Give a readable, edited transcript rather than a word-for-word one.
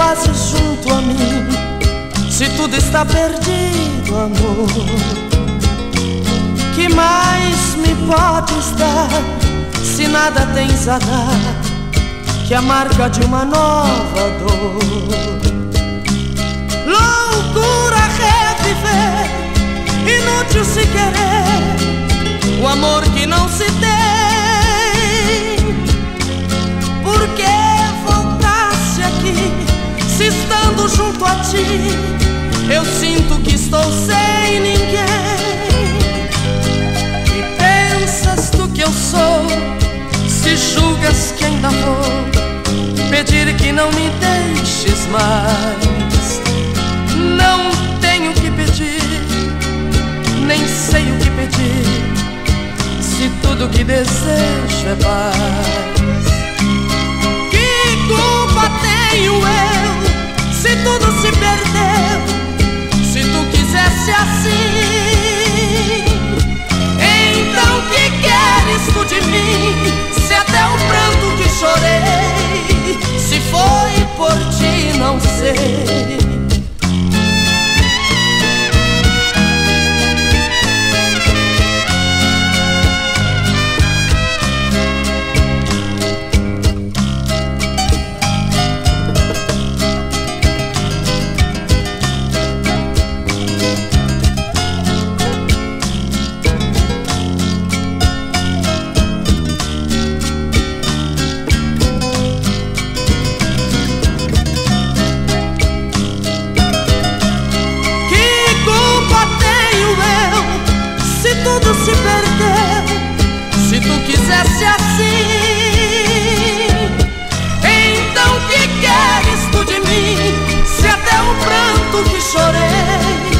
fazes junto a mim? Se tudo está perdido, amor, que mais me podes dar? Se nada tens a dar, que a marca de uma nova dor. Loucura reviver, inútil se querer, o amor que não se tem. Por que voltasse aqui, se estando junto a ti eu sinto que estou sem ninguém? E pensas tu que eu sou, se julgas que ainda vou pedir que não me deixes mais? Não tenho que pedir, nem sei o que pedir, se tudo que desejo é paz. Que culpa tenho eu, se tudo se perdeu? Se tu quisesse assim, então que queres tu de mim? Se até o pranto que chorei, se foi por ti, não sei. Se perdeu, se tu quisesse assim, então que queres tu de mim? Se até o pranto que chorei